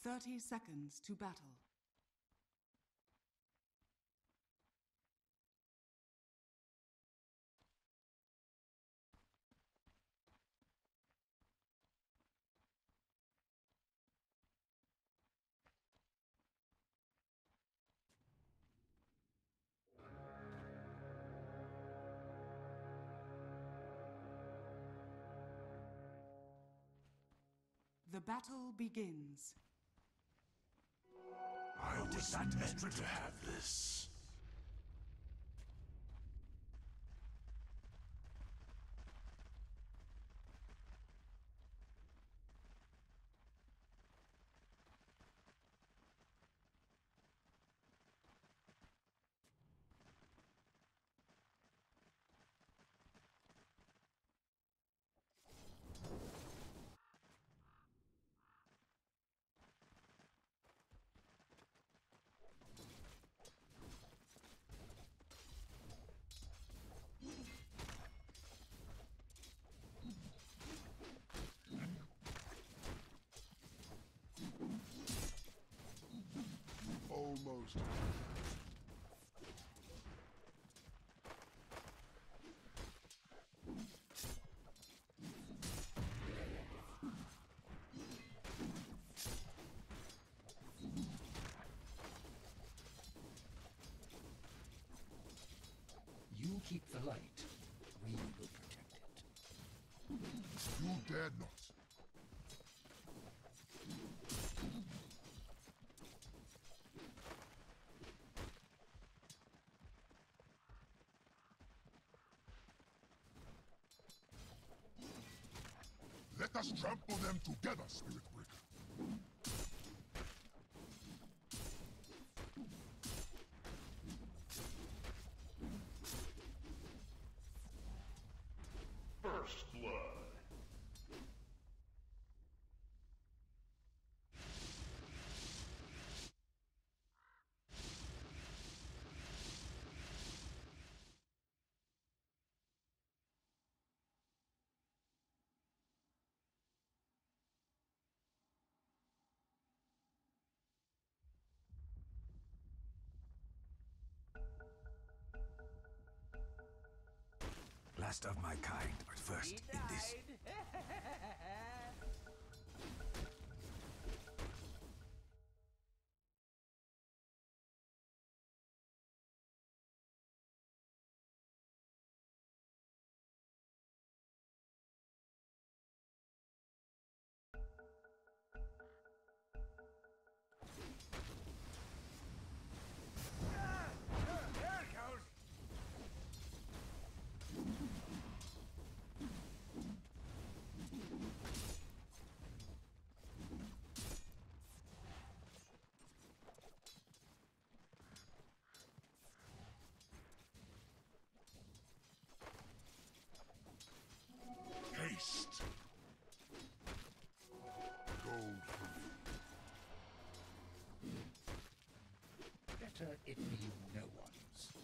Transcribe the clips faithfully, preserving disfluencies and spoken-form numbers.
Thirty seconds to battle. The battle begins. I was meant to have this. Almost. You keep the light. We will protect it. You dare not. Let us trample them together, Spirit Breaker. First blood. Last of my kind, but first in this. Haste. Gold. Better it be no one's.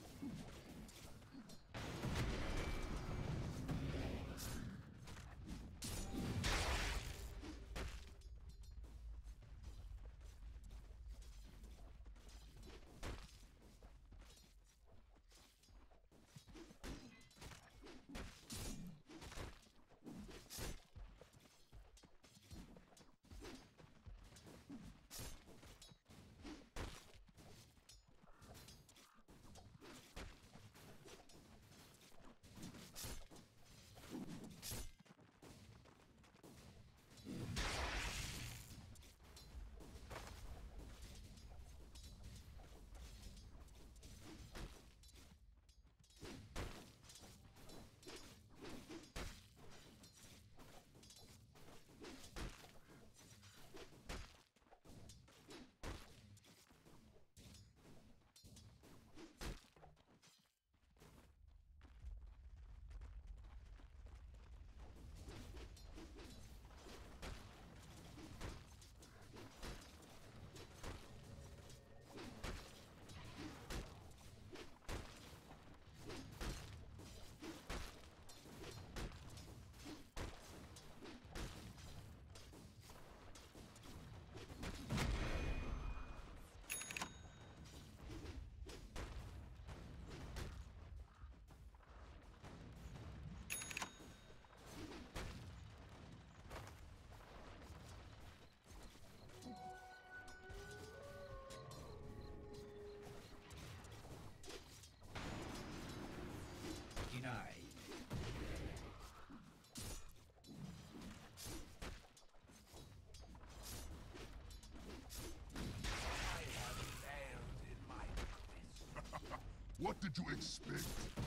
did you expect?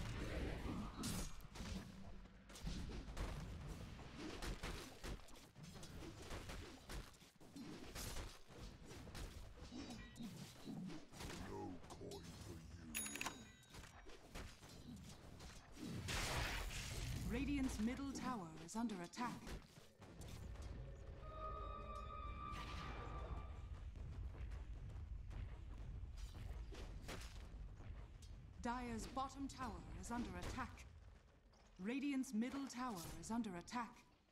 No coin for you. Radiant's middle tower is under attack. Dire's bottom tower is under attack. Radiant's middle tower is under attack.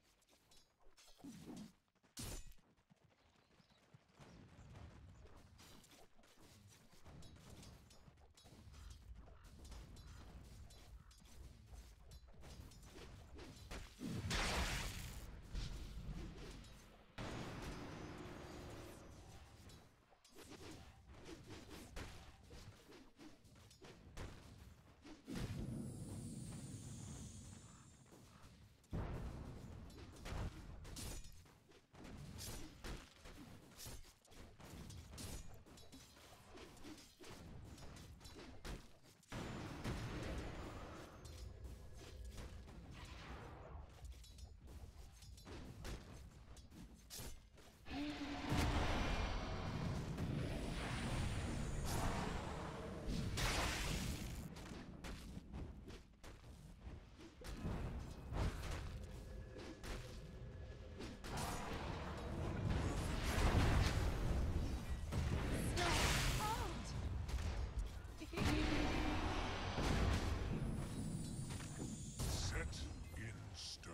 Set in stone.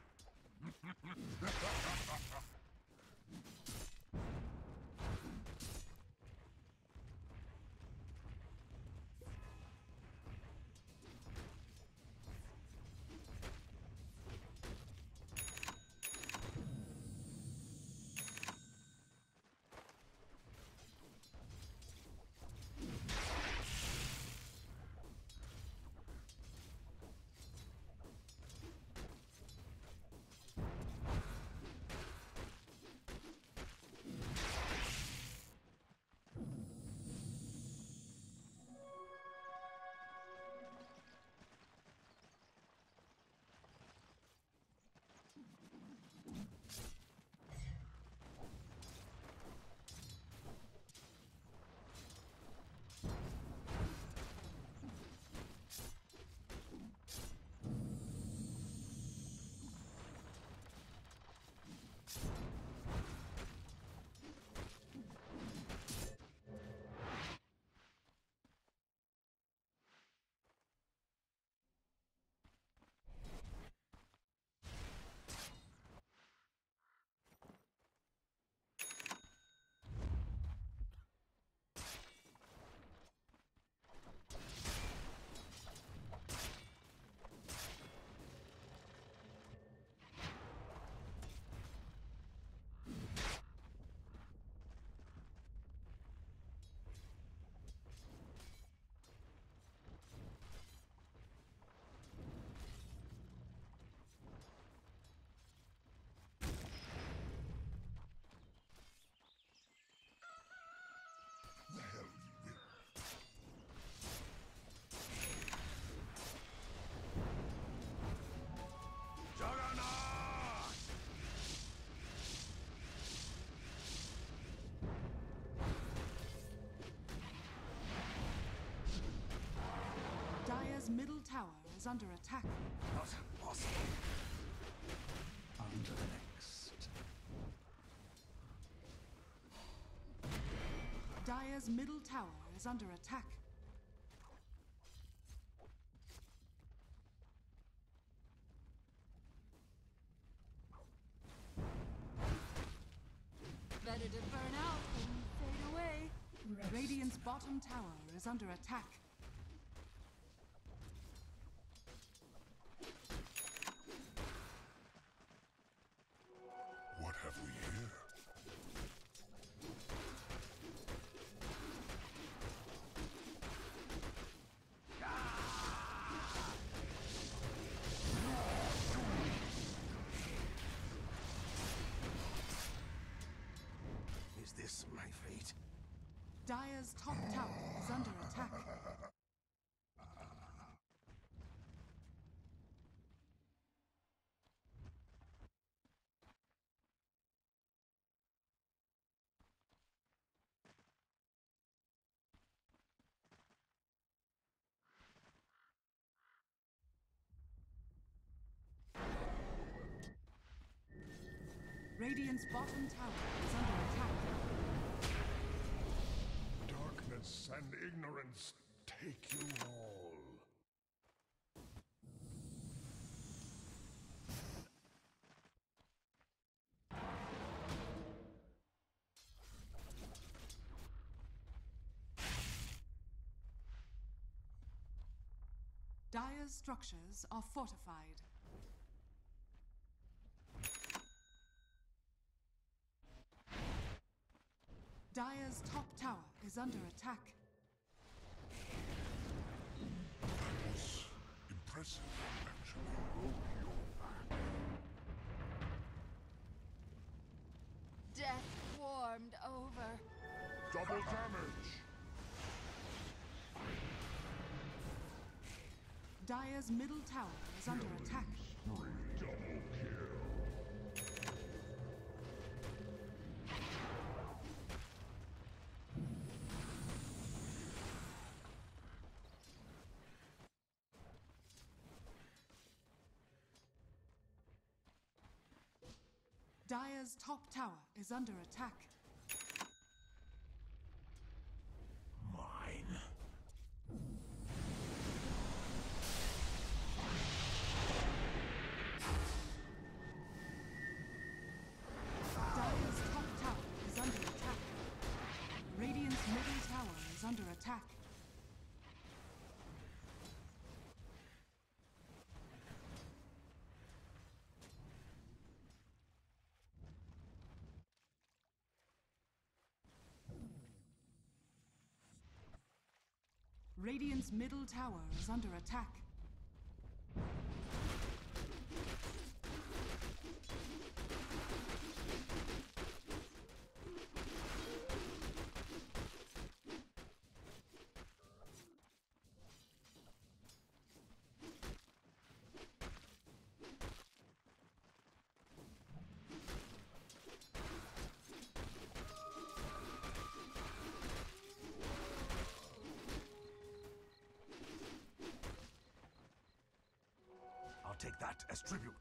middle tower is under attack. Not possible. On to the next. Dire's middle tower is under attack. Better to burn out than fade away. Rest. Radiant's bottom tower is under attack. What have we here? Is this my fate? Dire's top tower is under attack. Radiant's bottom tower is under attack. Darkness and ignorance take you all. Dire's structures are fortified. Dire's top tower is under attack. That was impressive, actually. Broke your back. Death warmed over. Double damage! Dire's middle tower is under attack. Double kill. Dire's top tower is under attack. Mine. Dire's top tower is under attack. Radiant's middle tower is under attack. Radiant's middle tower is under attack. I'll take that as tribute.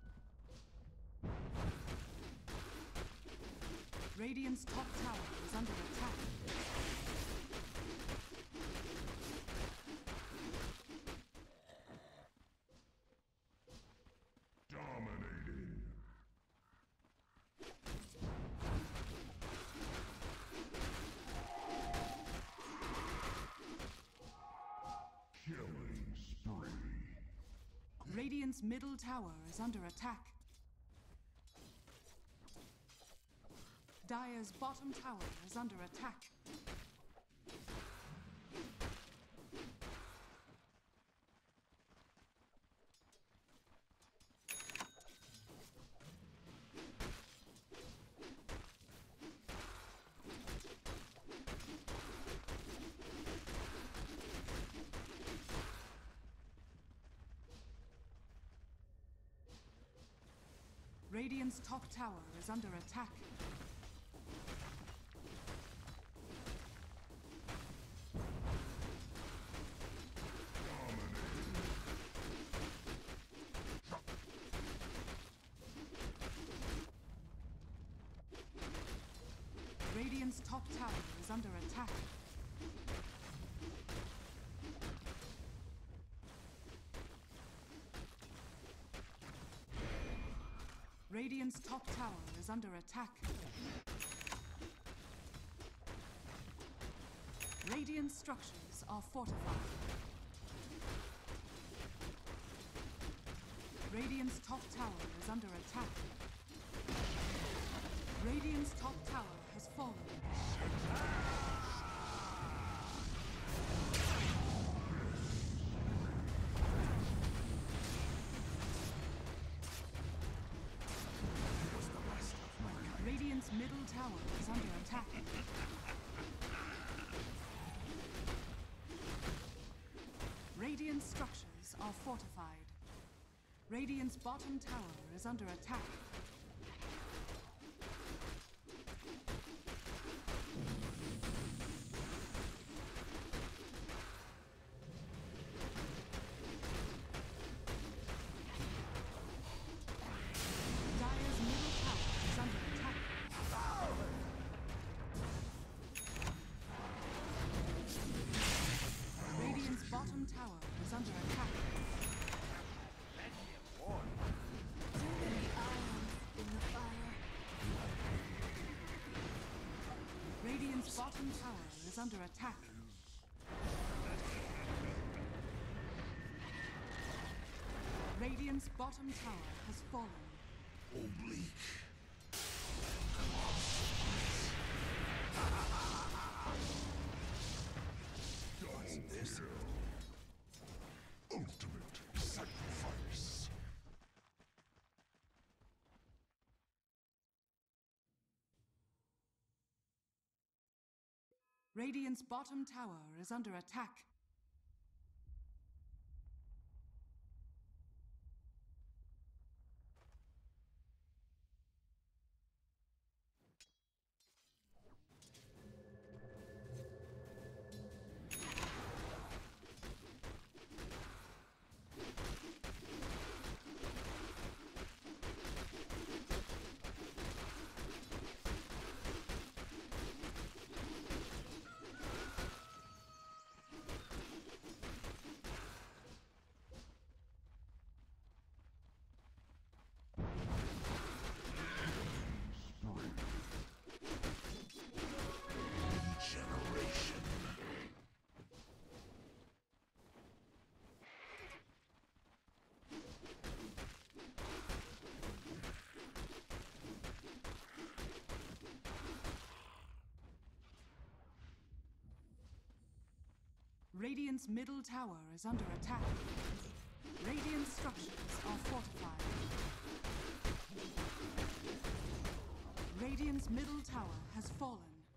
Radiant's top tower is under attack. Dominating. Killing spree. Radiant's middle tower is under attack. Dire's bottom tower is under attack. Radiant's top tower is under attack. Radiant's top tower is under attack. Radiant's top tower is under attack. Radiant structures are fortified. Radiant's top tower is under attack. Radiant's top tower has fallen. Radiant's middle tower is under attack. Radiant structures are fortified. Radiant's bottom tower is under attack. Dire's middle tower is under bottom tower is under attack. Radiant's bottom tower has fallen. Oblique. This ultimate sacrifice. Radiant's bottom tower is under attack. Regeneration. Radiant's middle tower is under attack. Radiant structures are fortified. Radiant's middle tower has fallen.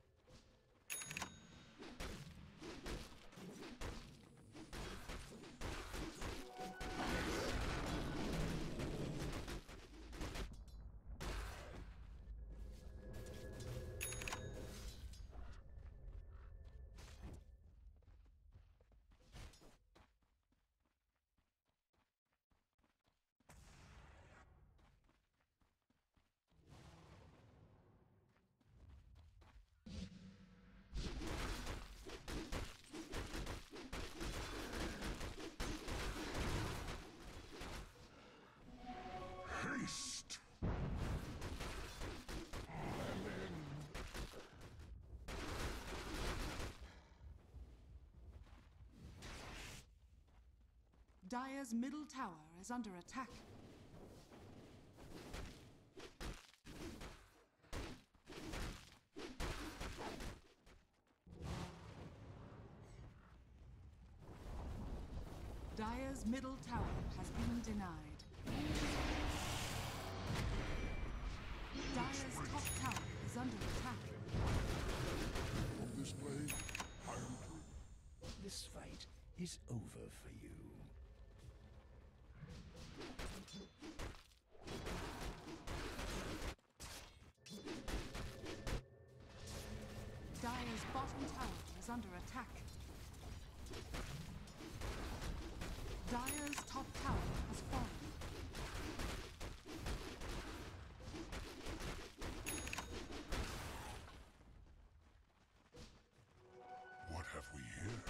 Haste. Dire's middle tower is under attack. Dire's middle tower has been denied. Dire's top tower is under attack. Of this blade, I am free. This fight is over for you. Dire's bottom tower is under attack. Dire's top tower has fallen. What have we here?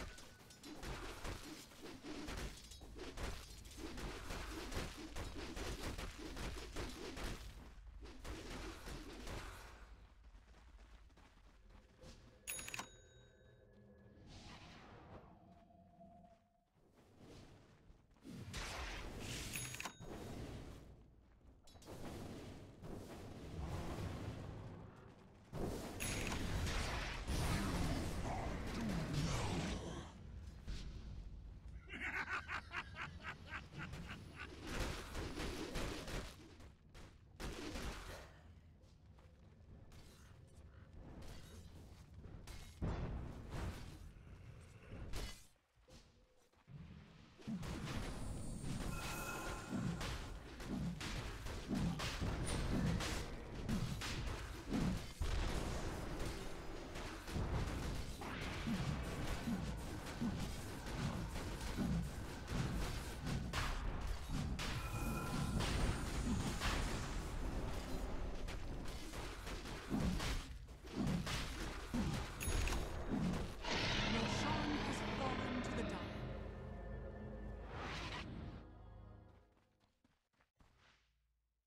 Roshan has fallen to the Dire.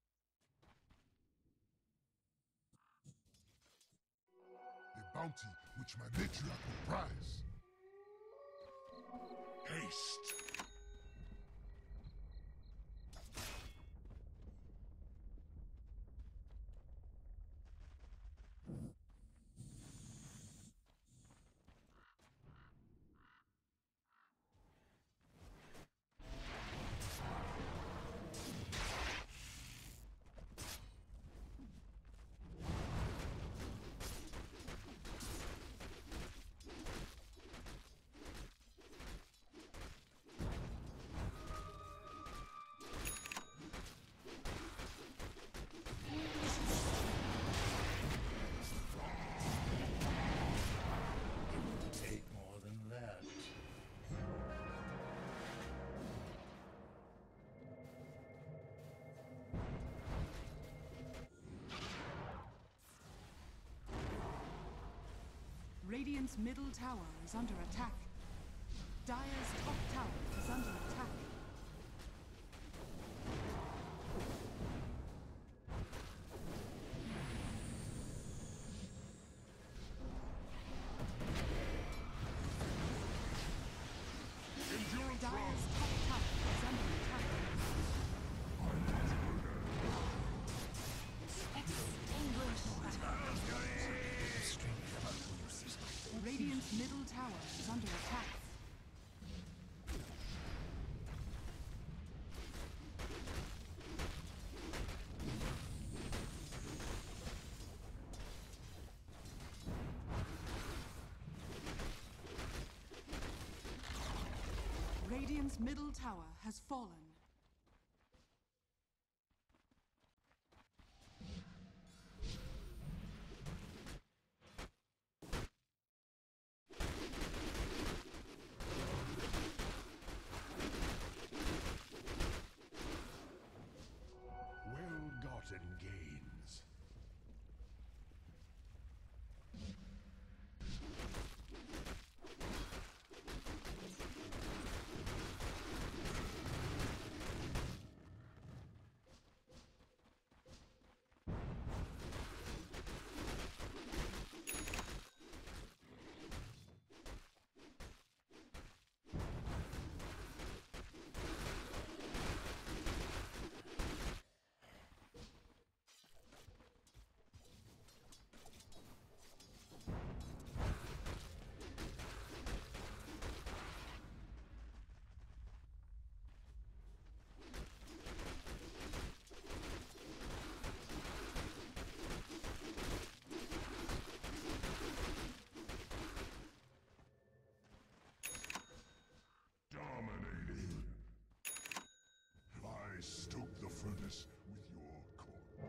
The bounty which my matriarch will prize. Haste. Take more than that. Radiant's middle tower is under attack. Dire's top tower is under attack. Endurance Dire's round. top tower is under attack. Radiant's middle tower is under attack. Radiant's middle tower has fallen. Well-gotten gains. Dominating. I stoke the furnace with your core.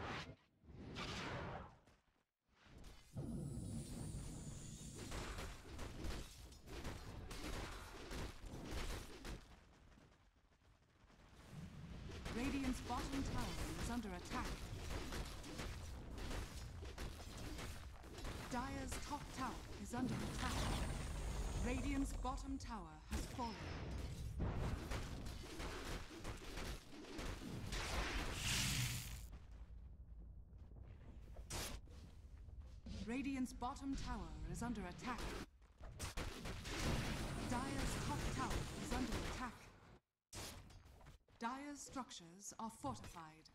Radiant's bottom tower is under attack. Dire's top tower is under attack. Radiant's bottom tower has fallen. Radiant's bottom tower is under attack. Dire's top tower is under attack. Dire's structures are fortified.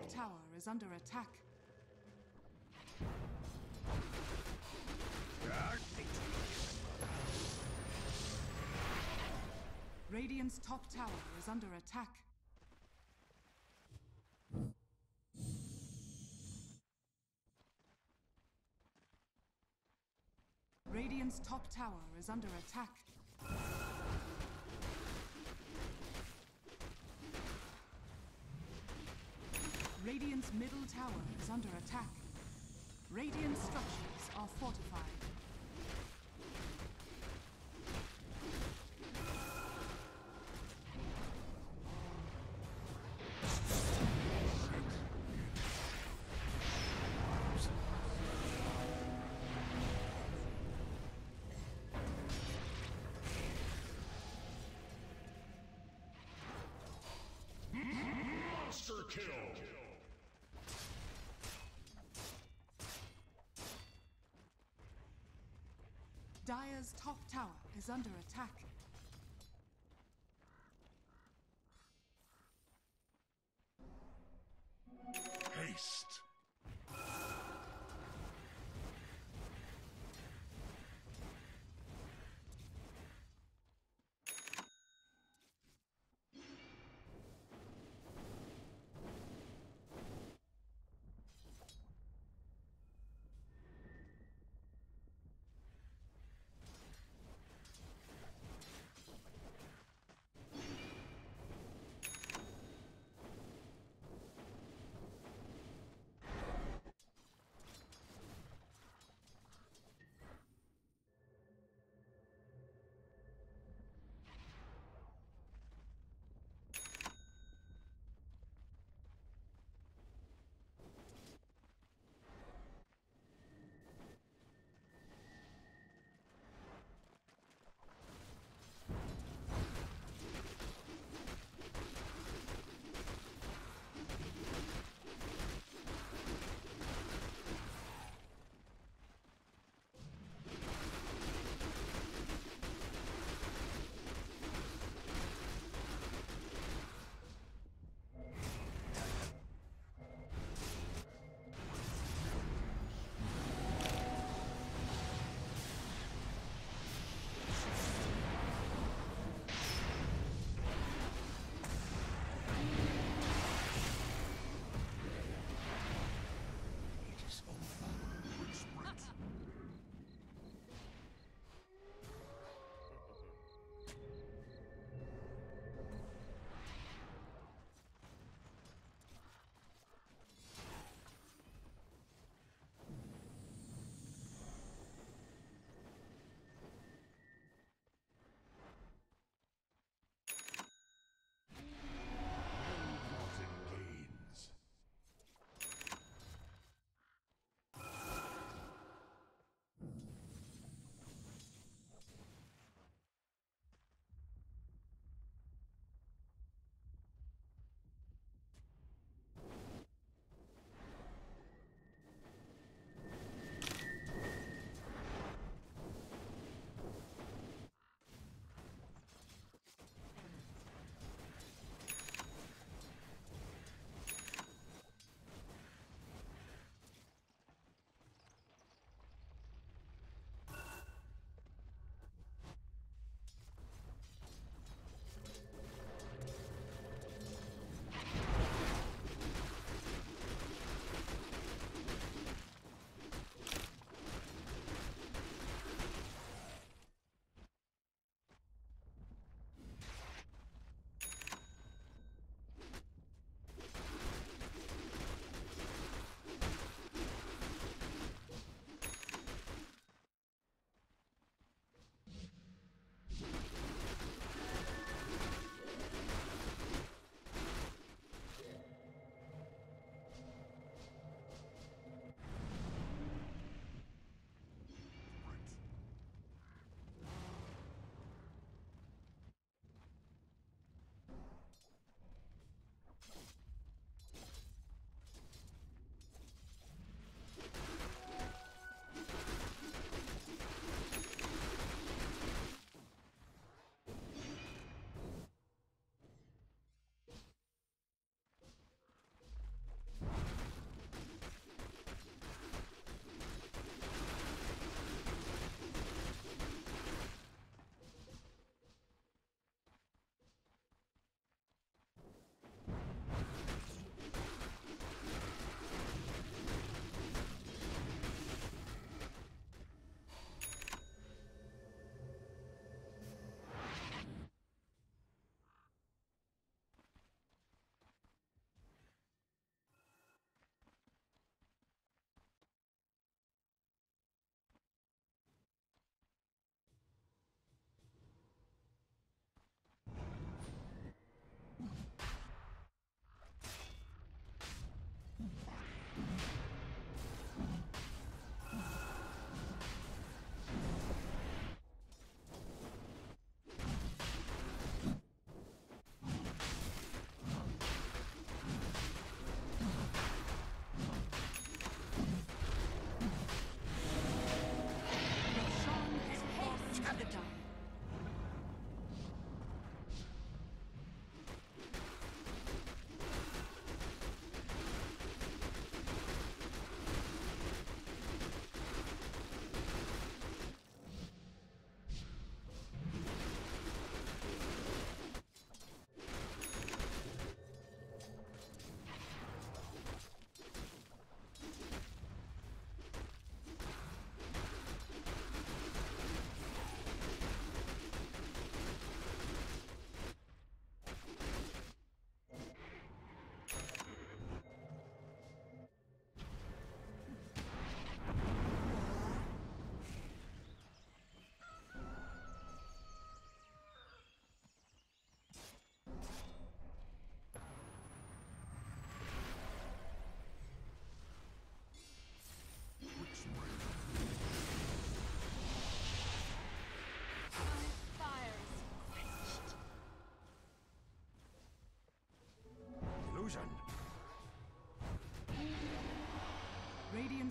top tower is under attack. Radiant's top tower is under attack. Radiant's top tower is under attack. Radiant's middle tower is under attack. Radiant structures are fortified. Monster kill! Dire's top tower is under attack. Haste!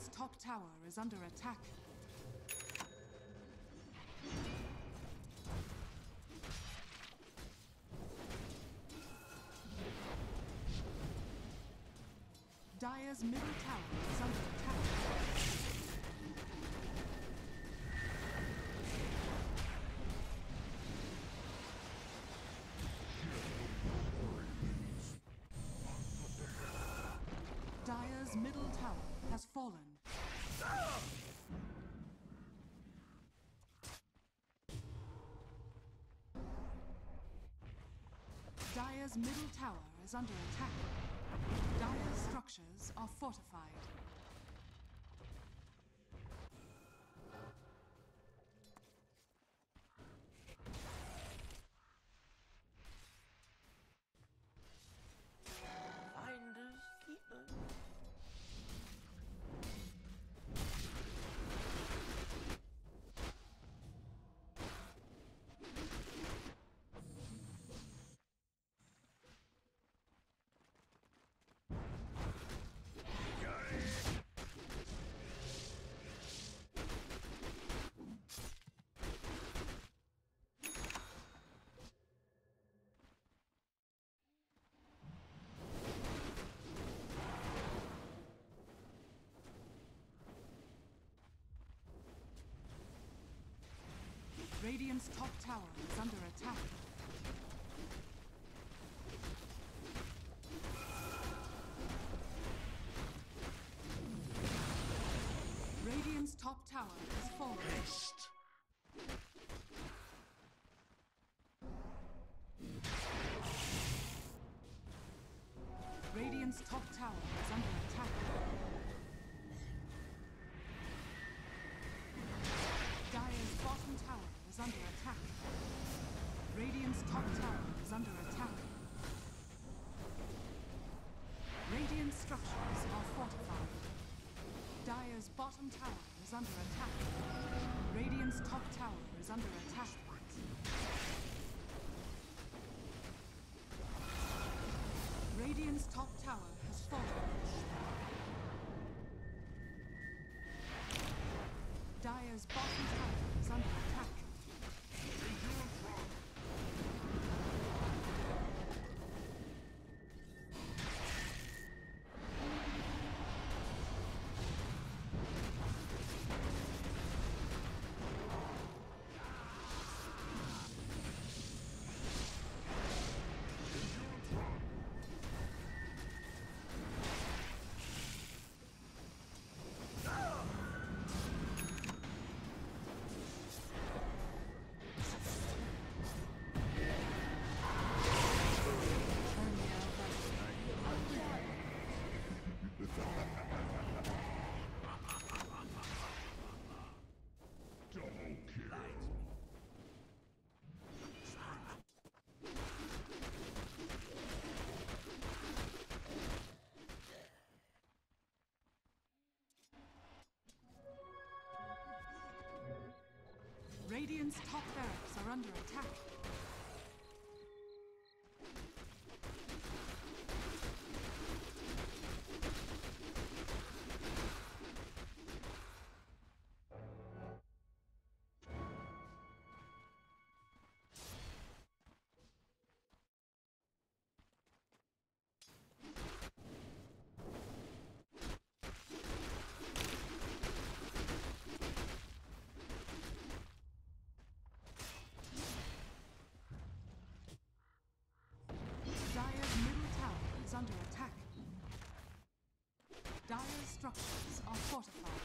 Radiant's top tower is under attack. Dire's middle tower is under attack. Dire's middle tower has fallen. Dire's middle tower is under attack. Dire's structures are fortified. Finders keepers. Radiant's top tower is under attack. Radiant's top tower has fallen. Haste. Radiant's top tower is under attack. Dire's bottom tower is under attack. Radiant's top tower is under attack. Radiant structures are fortified. Dire's bottom tower is under attack. Radiant's top tower is under attack. Radiant's top tower has fallen. Dire's bottom tower is under attack. Double kill. Radiant's top barracks are under attack. Dire's middle tower is under attack. Dire's structures are fortified.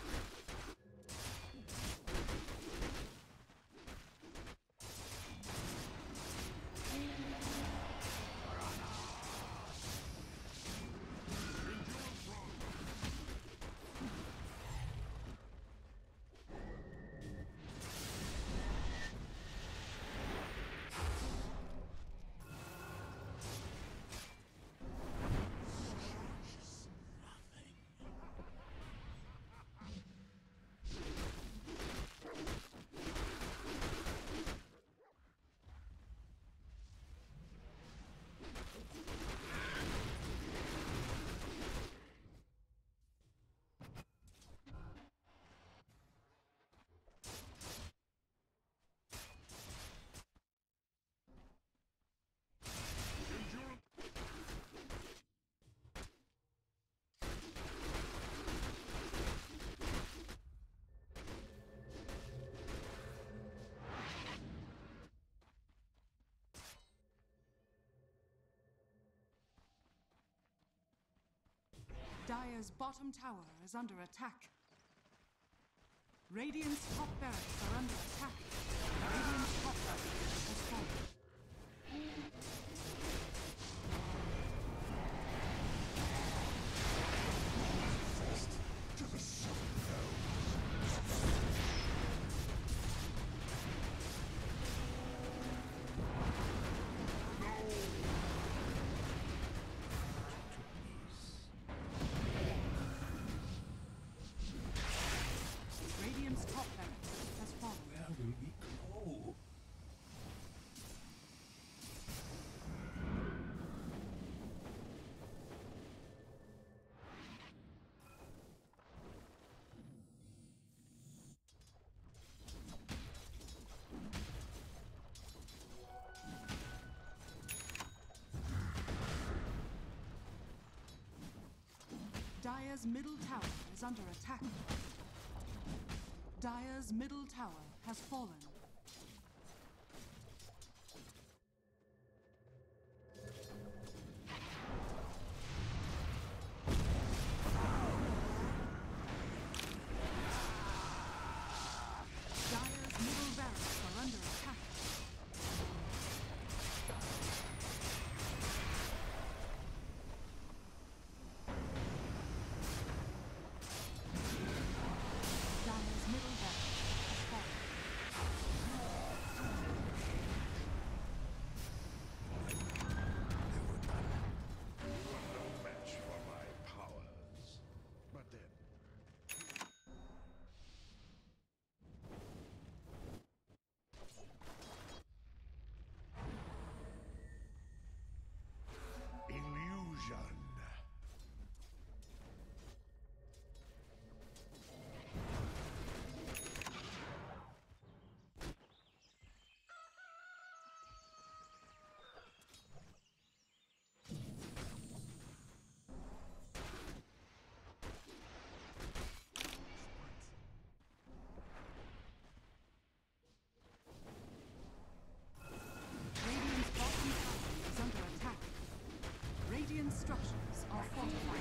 Dire's bottom tower is under attack. Radiant's top barracks are under attack. Radiant's top barracks has fallen. Dire's middle tower is under attack. Dire's middle tower has fallen. Dire's middle barracks are under attack. Structures are fortified.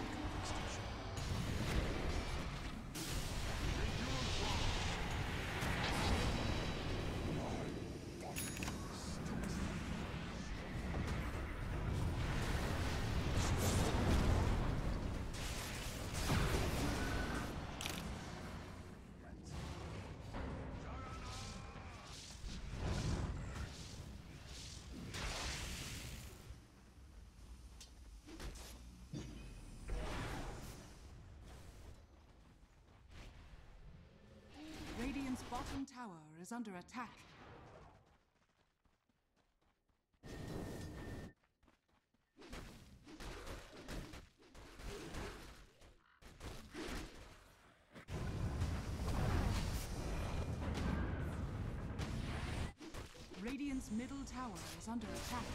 Radiant's bottom tower is under attack. Radiant's middle tower is under attack.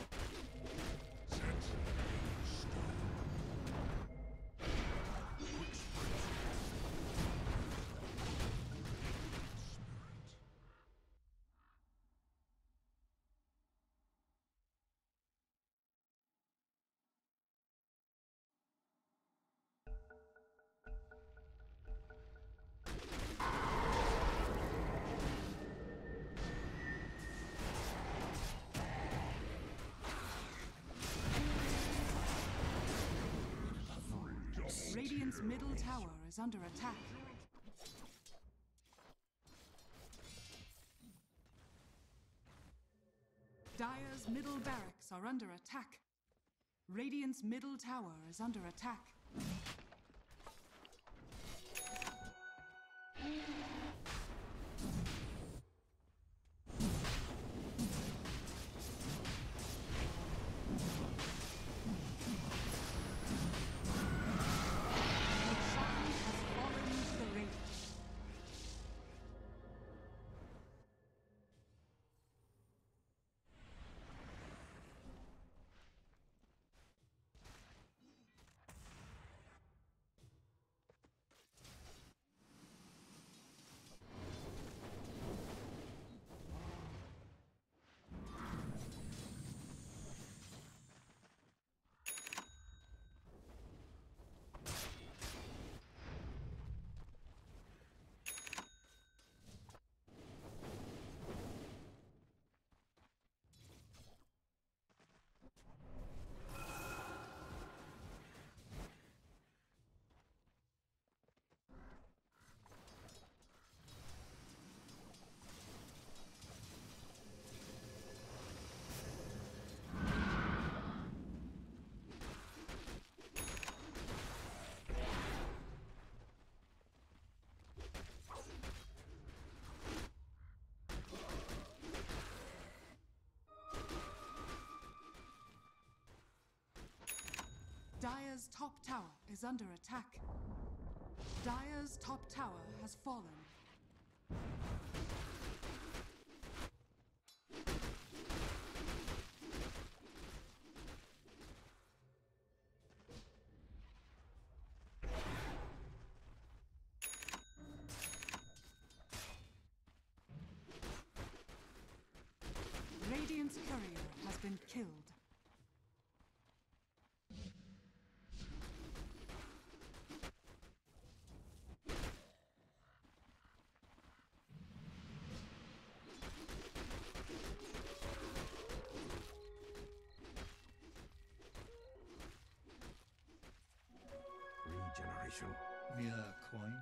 Radiant's middle tower is under attack. Dire's middle barracks are under attack. Radiant's middle tower is under attack. Dire's top tower is under attack. Dire's top tower has fallen. Radiant's courier has been killed. Regeneration. Via coin?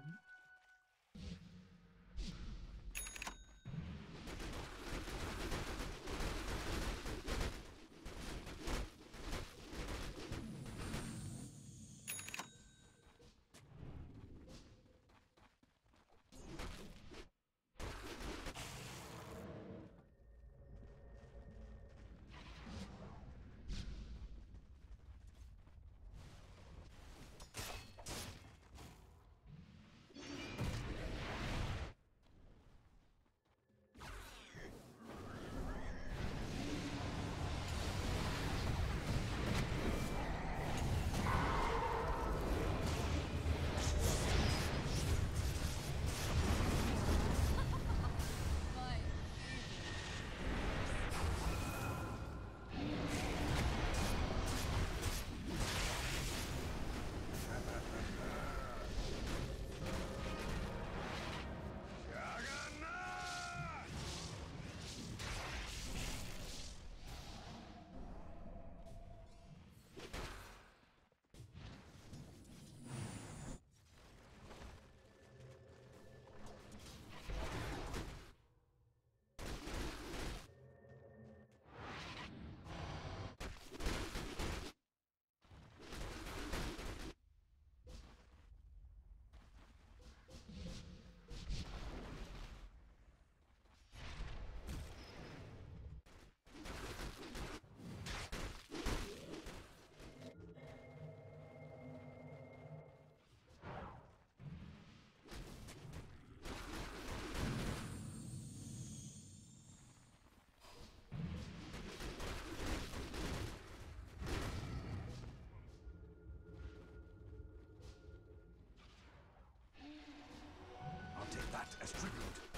As tribute.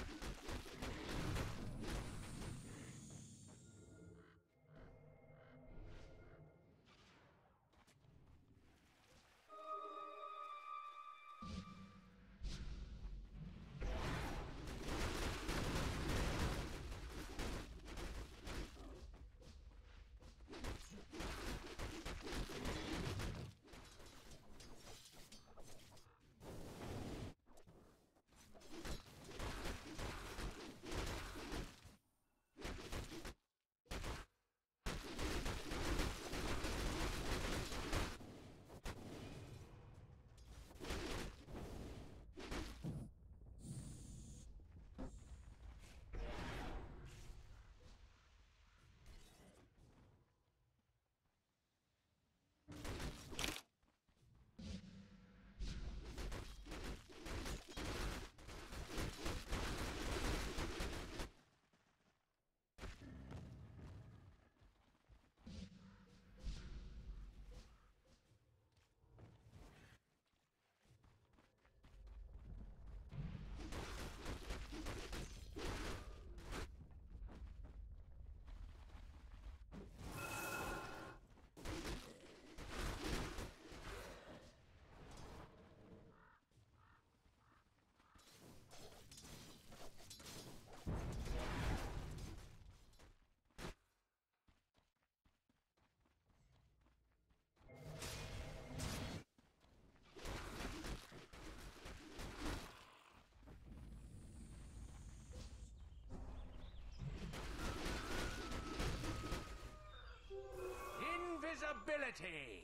Invisibility!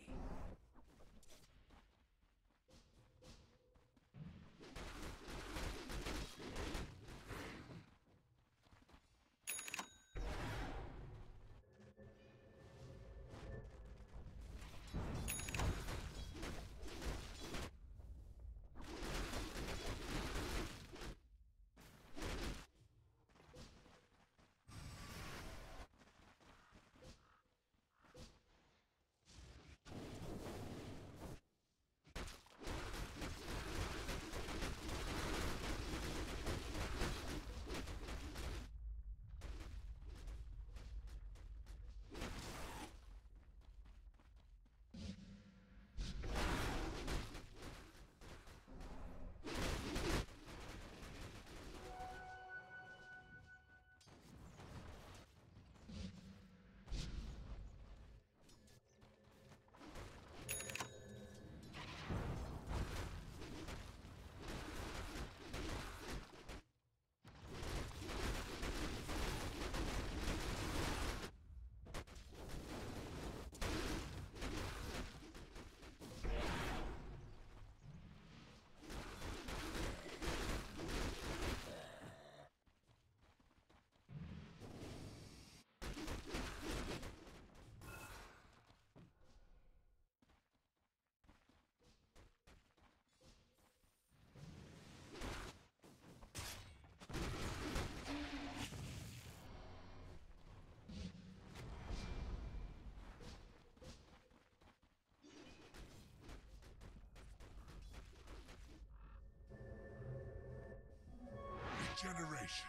Regeneration.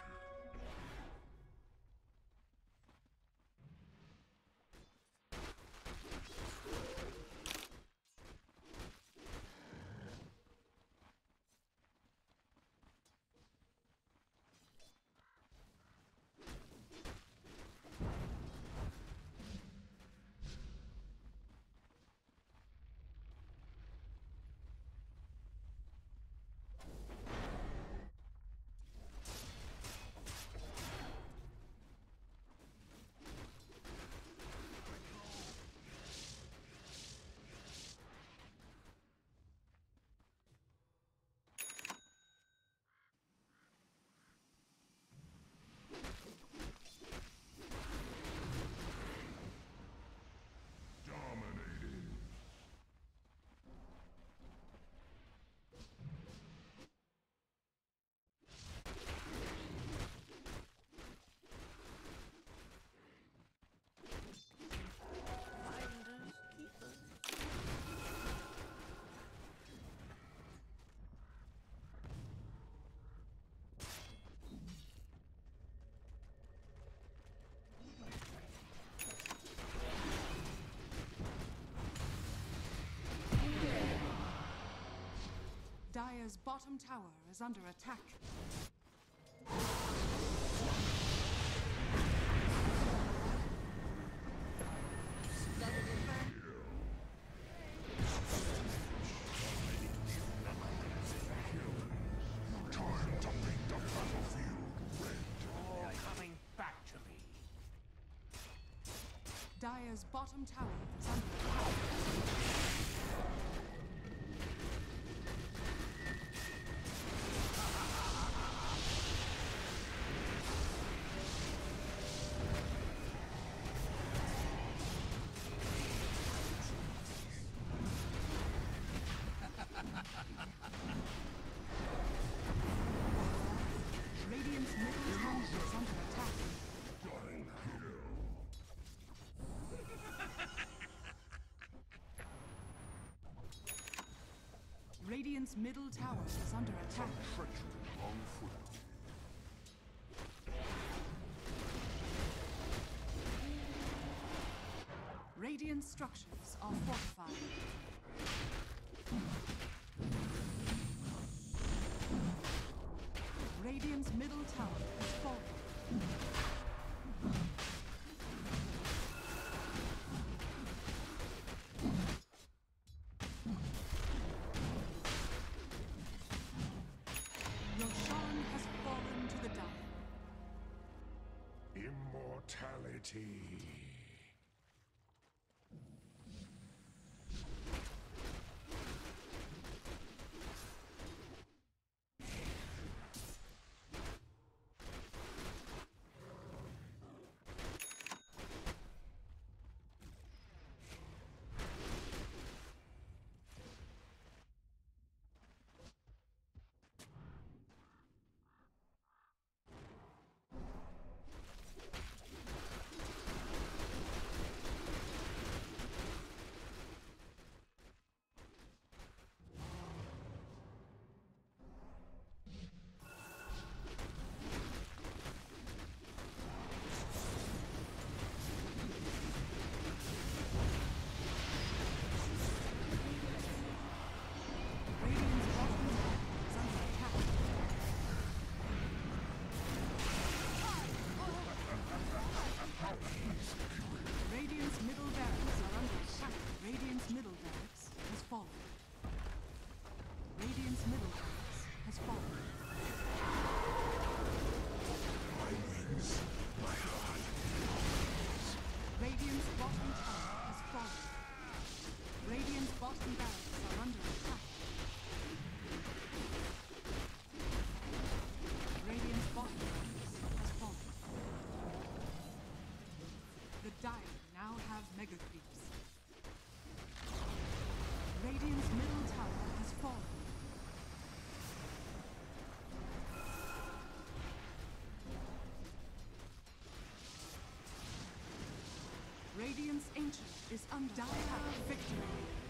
Finders keepers. Dire's bottom tower is under attack. Time to make the battlefield red. They are coming back to me. Dire's bottom tower is under attack. Radiant's middle tower is under attack. Double kill. Radiant's middle tower is under attack. Treachery on foot. Radiant structures are fortified. Radiant's middle tower has fallen. Roshan has fallen to the dire. Immortality. Radiant's bottom tower is under attack. Radiant's middle barracks are under attack. Radiant's middle barracks has fallen. Radiant's middle barracks has fallen. My wings, my heart. Radiant's bottom tower has fallen. Radiant's bottom barracks are under attack. Radiant's bottom barracks has fallen. The Dire now have mega creeps. Radiant's middle tower has fallen. Radiant's Ancient is under Dire victory.